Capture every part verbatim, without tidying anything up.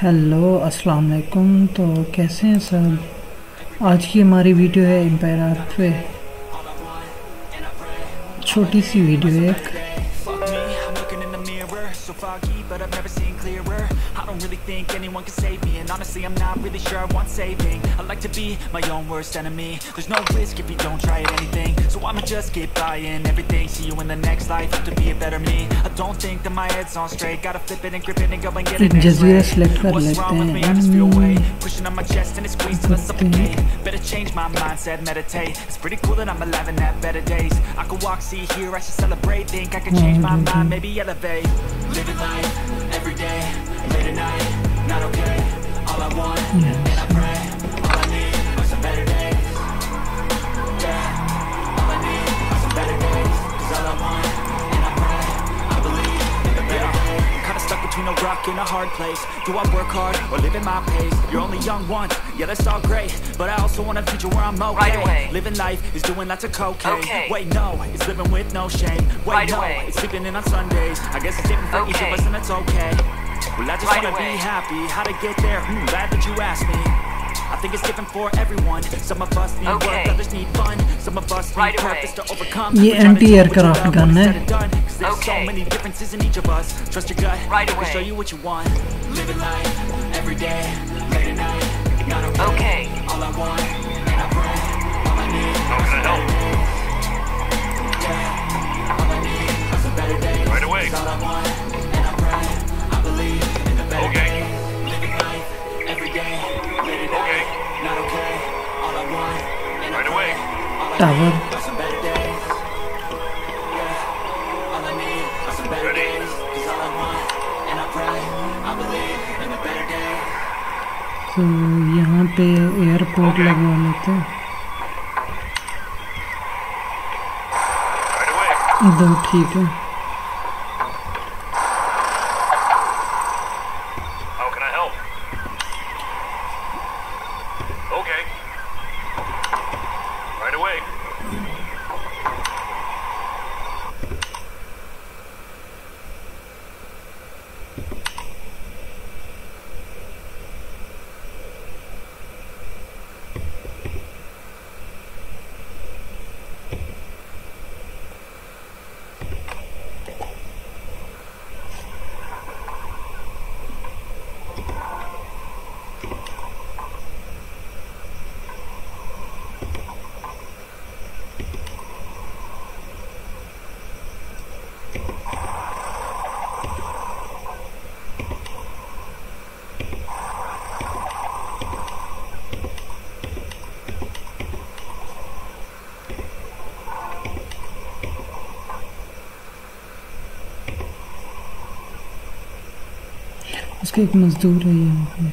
Hello अस्सलाम वालेकुम। तो कैसे हैं सब? आज की हमारी वीडियो है एम्पायर अर्थ पे। छोटी सी वीडियो है एक। So foggy, but I've never seen clearer. I don't really think anyone can save me, and honestly I'm not really sure I want saving. I like to be my own worst enemy. There's no risk if you don't try at anything, so I'ma just keep buying everything. See you in the next life, have to be a better me. I don't think that my head's on straight. Gotta flip it and grip it and go and get it next way. What's wrong with me? I just feel weight pushing on my chest and it squeezes till I suffocate. Better change my mindset, meditate. It's pretty cool that I'm alive and have better days. I could walk, see, hear, I should celebrate. Think I can change my mind, maybe elevate. Living life, every day, late at night, not okay. All I want, and I pray, all I need are some better days. Yeah, all I need are some better days. Cause all I want, and I pray, I believe in the better days. I'm kinda stuck between a rock and a hard place. Do I work hard, or live at my pace? You're only young once, yeah that's all great, but I also want a future where I'm okay. Right away. Living life is doing lots of cocaine. Okay. Wait no, it's living with no shame. Wait right no, away. It's sleeping in on Sundays. I guess it's different for okay. each of us and that's okay. Well I just right wanna away. be happy. How to get there? Hmm, glad that you asked me. I think it's different for everyone. Some of us need okay. work, others need fun. Some of us need right purpose to overcome. ये anti aircraft gun है। There's so many differences in each of us. Trust your gut, right away. Show you what you want. Living life, every day, late at night, not okay. okay. All I want, and I pray, all I need is some better days. Yeah, all I need are some better days. Right away. All I want, and I pray, I believe in the better okay. days. Living life, every day, late at okay. night, not okay. All I want, and right I pray, away. all I Tower. need are some better days. Yeah, all I need are some better Ready. days. Cause all I want, and I pray, I believe in the better days. तो यहाँ पे airport okay. लगवा लेते हैं। right एकदम ठीक है। How can I help? Okay. Right away. उसका एक मजदूर है यहाँ पे।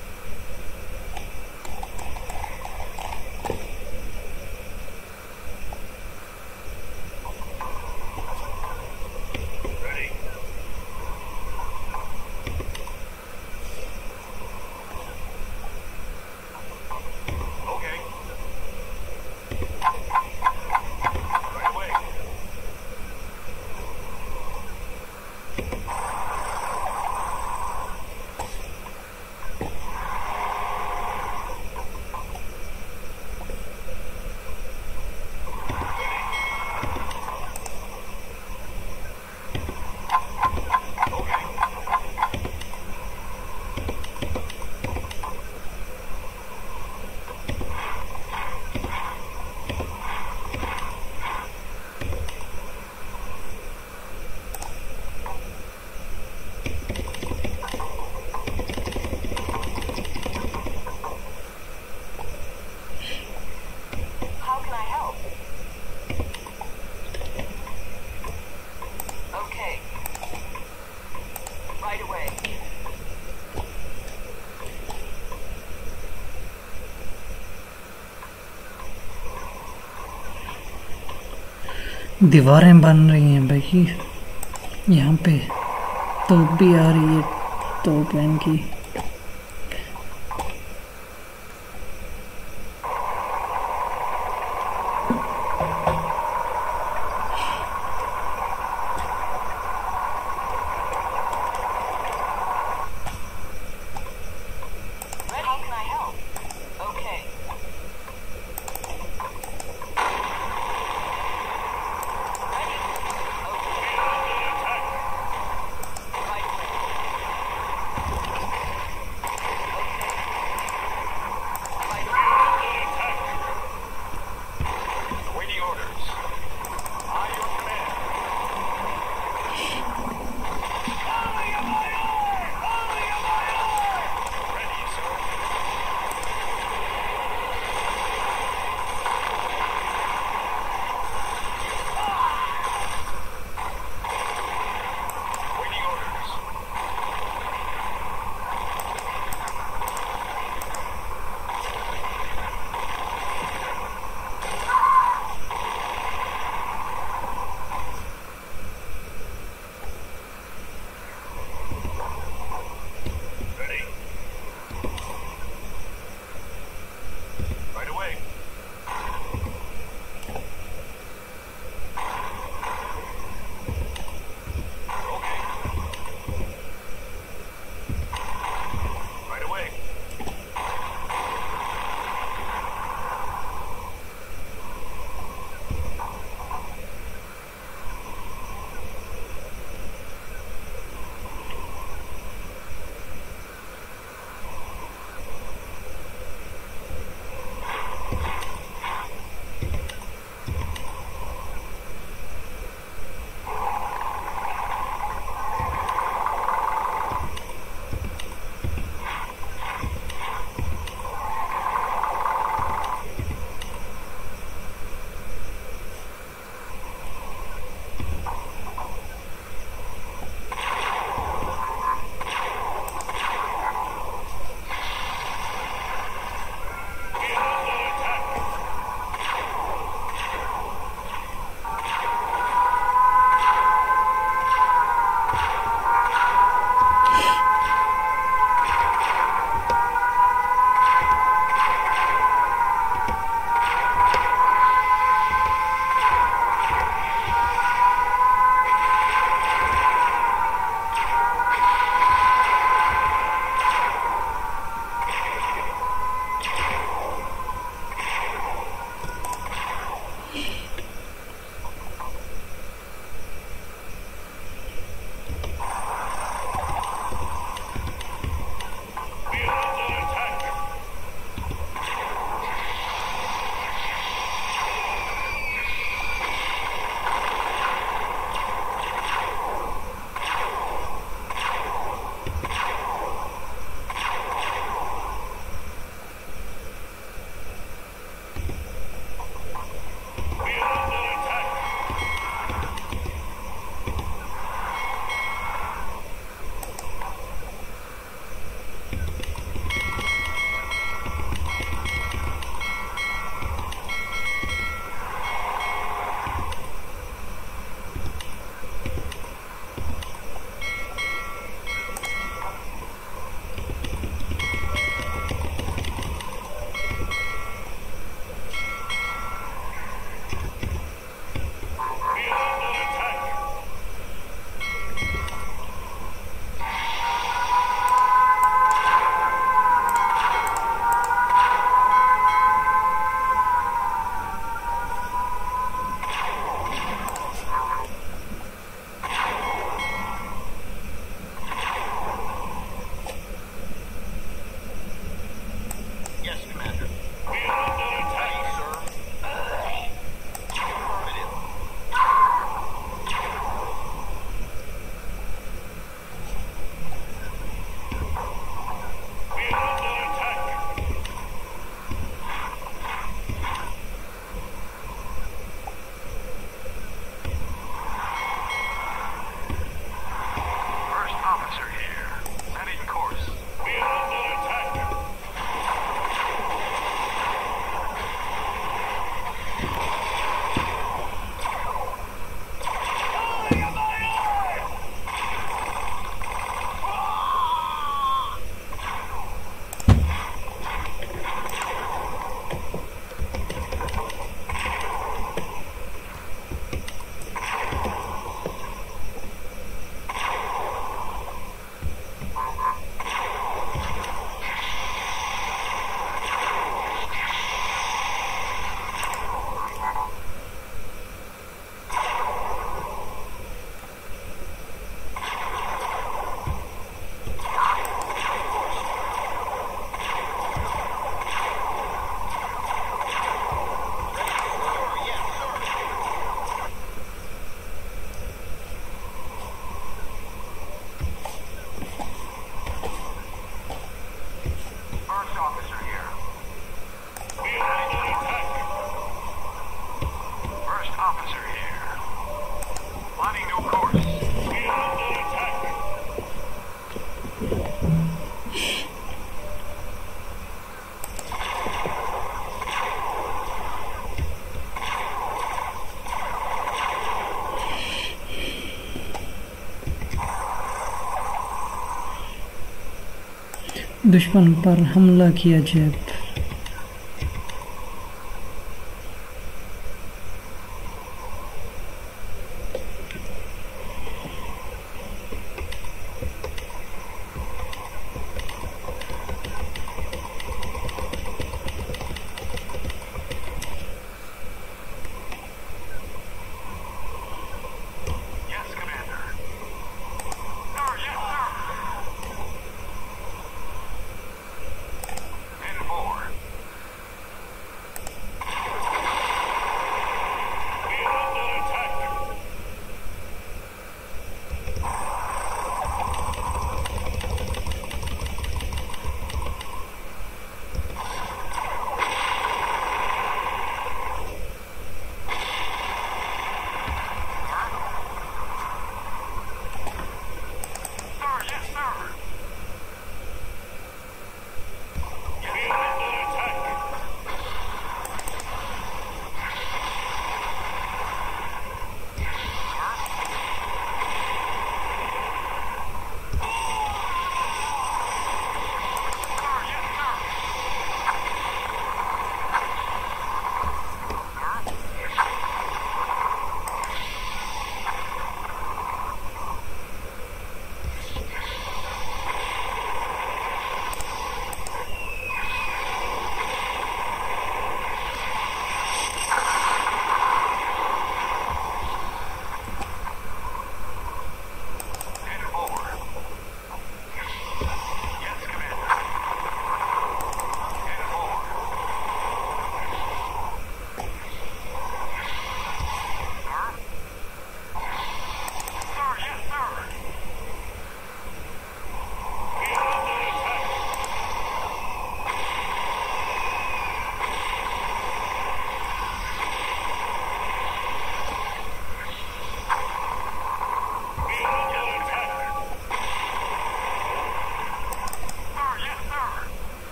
दीवारें बन रही हैं भाई। यहाँ पे तोप भी आ रही है, तोप की। दुश्मन पर हमला किया जाए। Yes, Commander. Sir, yes, sir. ten four.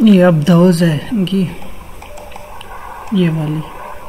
ये अब दोज है इनकी, ये वाली।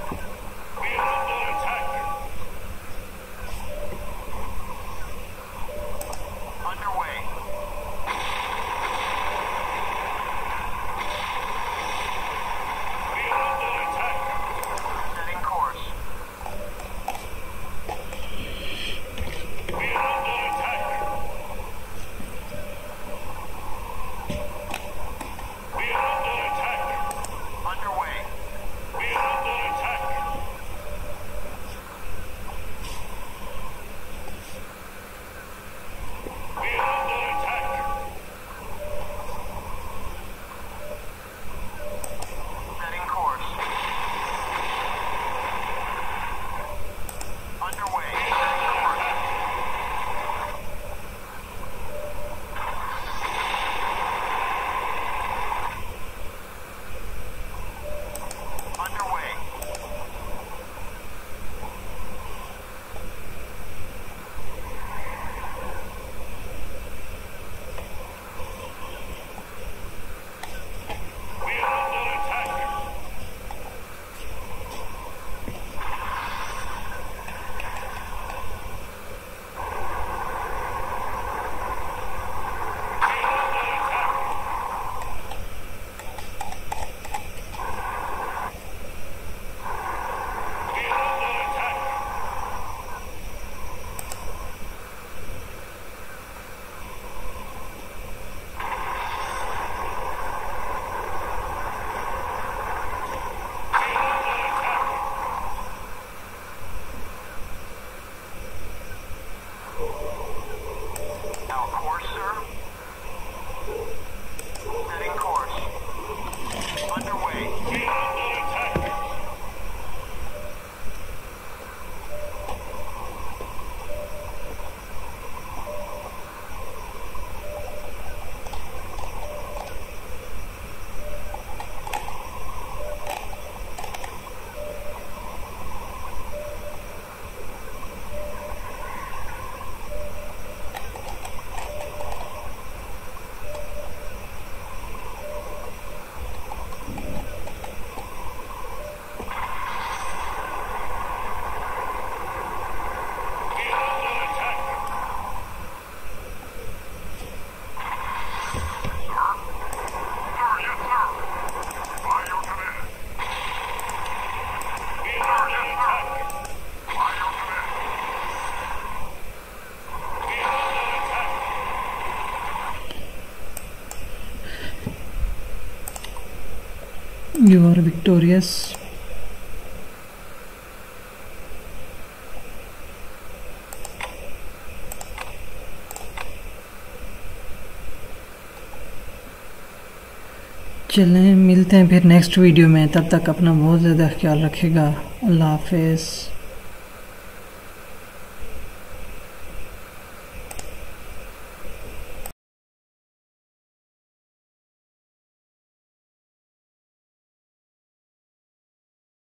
You are victorious. चलें मिलते हैं फिर नेक्स्ट वीडियो में, तब तक अपना बहुत ज़्यादा ख्याल रखिएगा। अल्लाह हाफिज़।